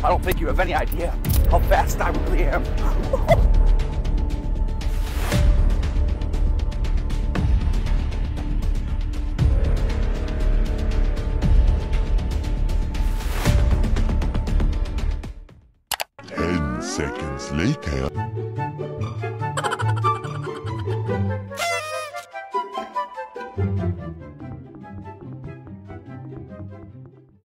I don't think you have any idea how fast I really am. 10 seconds later.